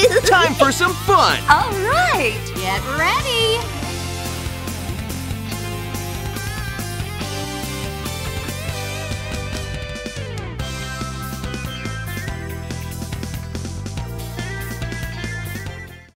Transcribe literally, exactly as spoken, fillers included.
Time for some fun! All right, get ready.